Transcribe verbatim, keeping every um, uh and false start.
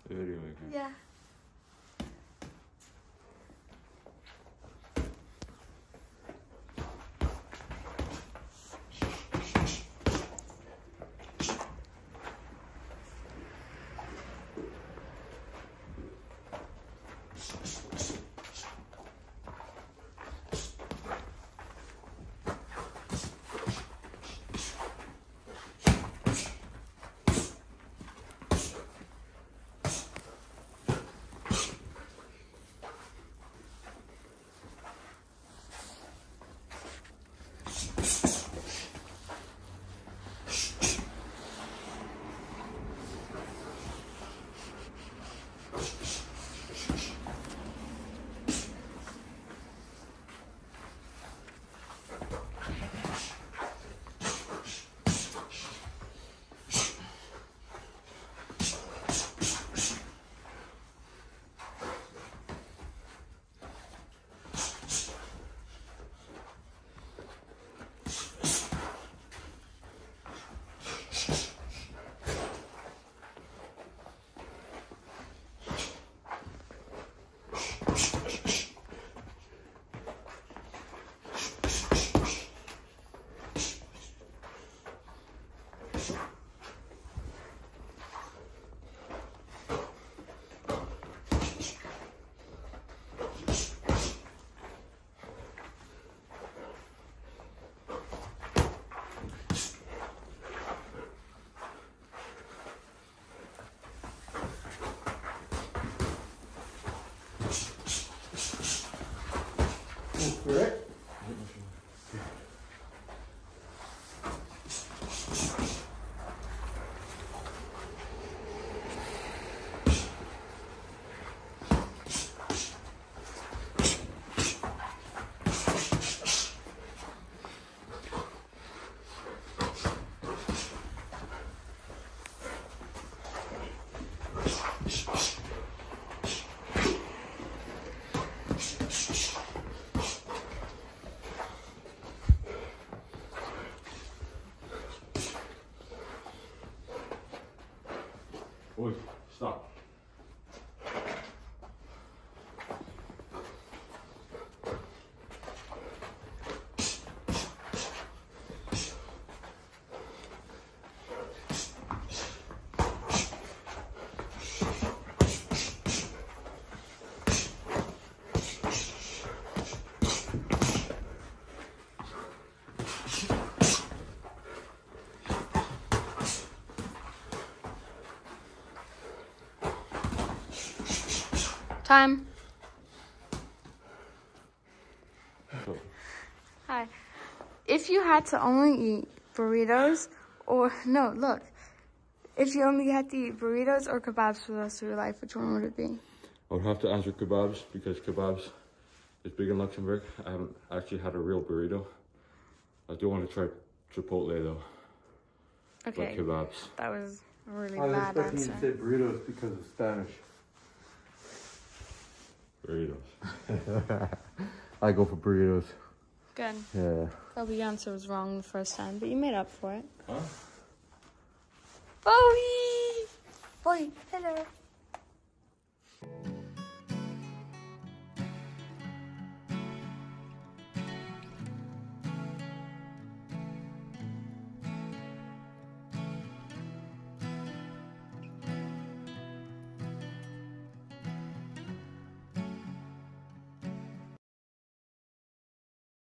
Video maker. Yeah. Correct? Oi, stop. Time. Hi. If you had to only eat burritos, or no, look. If you only had to eat burritos or kebabs for the rest of your life, which one would it be? I would have to answer kebabs because kebabs is big in Luxembourg. I haven't actually had a real burrito. I do want to try Chipotle though. Okay. But kebabs. That was a really I was bad expecting answer. you to say burritos because of Spanish. Burritos. I go for burritos. Good. Yeah. Probably your answer was wrong the first time, but you made up for it. Huh? Bowie! Bowie, hello.